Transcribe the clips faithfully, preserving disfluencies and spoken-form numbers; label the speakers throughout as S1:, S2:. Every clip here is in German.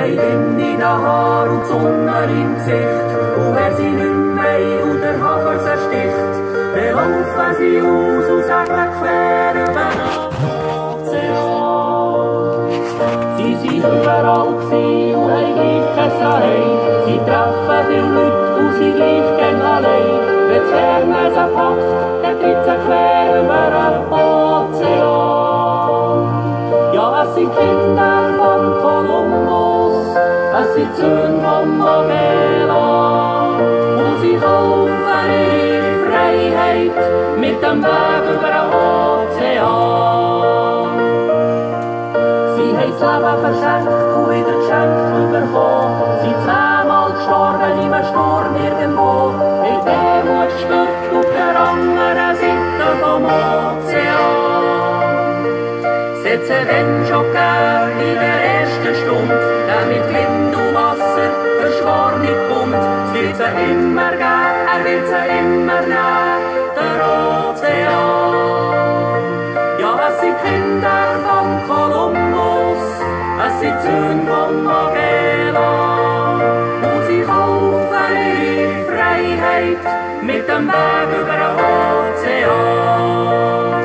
S1: haben Wind in den Haaren und die Sonne im Gesicht. Und wenn sie nicht mehr und der Hafer sie sticht, dann laufen sie aus und segeln quer über den Ozean. Sie waren überall und haben gleich kein Zuhause. Sie treffen viele Leute und sind gleich gern allein. Wenn das Fernweh sie packt, dann tritt sie quer über den Ozean. Ja, es sind Kinder von Kolumbus, es sind Söhne von Magellan. Und sie kaufen ihre Freiheit mit dem Weg über den Ozean. Sie haben das Leben verschenkt und wieder geschenkt bekommen. Sie sind zehnmal gestorben in einem Sturm irgendwo. In Demut gestürzt auf der anderen Seite vom Ozean. Es hat sie dann schon gegeben in der ersten Stunde, der mit Wind und Wasser verschworen nicht bunt. Es wird sie immer geben, er wird sie immer nehmen, der Ozean. Ja, es sind Kinder von Kolumbus, es sind Söhne von Magellan. Und sie kaufen ihre Freiheit mit dem Weg über den Ozean.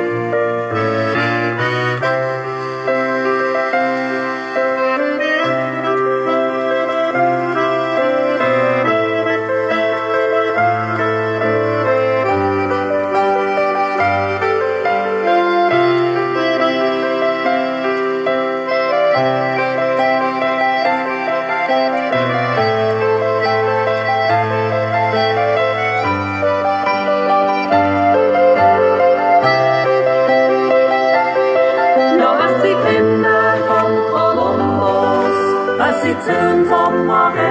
S1: Es sind Söhne von Magellan.